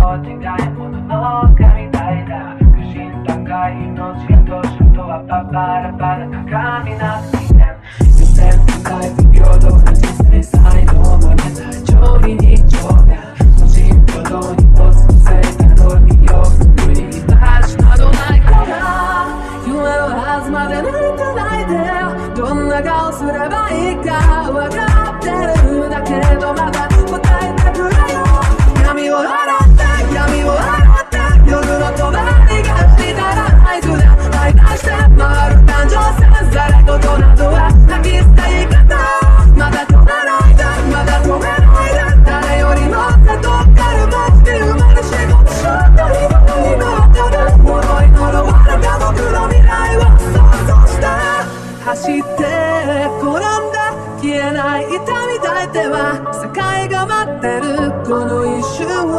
願い物の神みたいだ。不信高い命がどうしようとはパパラパラ高みなくて予選高い不平等な人生才能も出ない上位に上だ。個人平等に没せたのによく繰り出しなどないから夢のはずまで泣いてないで。どんな顔すればいいか分かってるだけどまだ答えてくれよ。闇を洗って闇を洗って夜の帳がしたら合図で舞い出して回る感情線ざれ言などは泣き捨て言い方。まだ止めないでまだ止めないで誰よりも背とかる街で生まれ仕事しようと今はただ呪い呪われた僕の未来を想像して走って転んだ消えない痛み抱いては世界が待ってるこの一瞬を。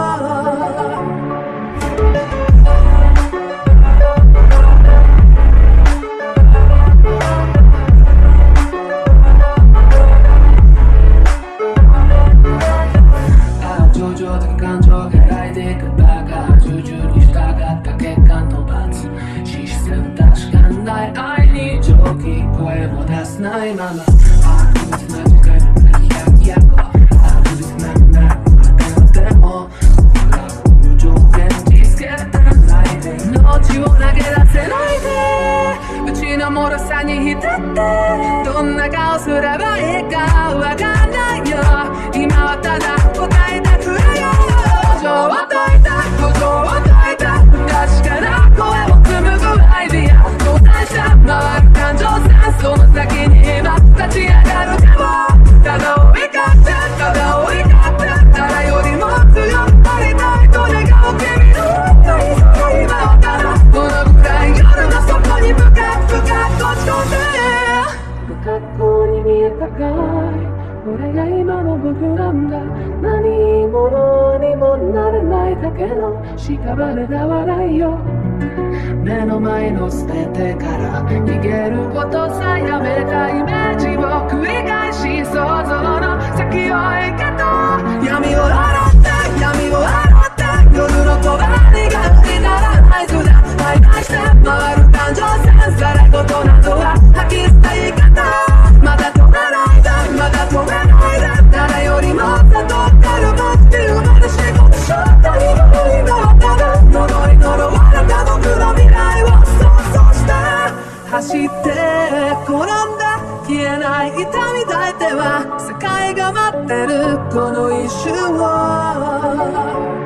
情緒的感情が揺らいでいくバカ従々に従った血管と罰視線確かない愛に蒸気声も出せないまま確実な時間の100個確実なくなるまでのでも僕ら無条件につけてないで命を投げ出せないでうちの脆さに浸ってどんな顔すればいいかわかんないよ。今はただ答えてくれよ。五条を解いた五条を解いた確かな声を紡ぐアイディア交代して回る感情線その先に今立ち上がるかも。ただ追いかってただ追いかって誰よりも強くなりたいと願う君の今はただこのぐらい夜の底に深く深く落ち込んで不格好に見えたかいこれが今の僕なんだ。何者にもなれないだけの屍だ笑いよ。目の前の全てから逃げることさやめたイメージを繰り返し想像の先を行けと闇を洗って闇を洗って夜の帳がしたら合図で徘徊して回る感情線ざれ言などは吐き捨て言い方。まだ止めないでまだ止めないで誰よりも背とかる街で生まれ仕事しようと今はただ呪い呪われた僕の未来を想像して走って転んだ消えない痛み抱いては世界が待ってるこの一瞬を。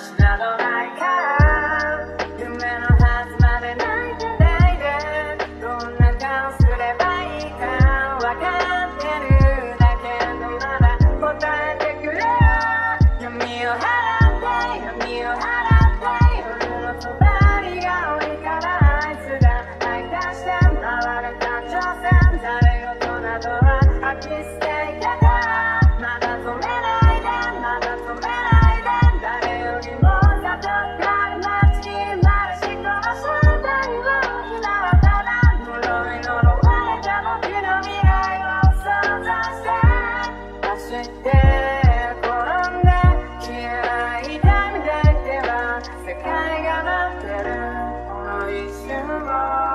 話などないから夢のはずまで泣いてないでどんな顔すればいいか分かってるだけどまだ答えてくれよ闇を払って闇を払って夜の隣が多いからあいつが泣いたして回れた挑戦誰事などは吐き捨ていけたまだ止めないでまだ止めないで誰よりも里から街にまでし殺された今の日ならただ呪い呪われた僕の未来を想像して走って転んで消えない痛みで手は世界が待ってるこの一瞬を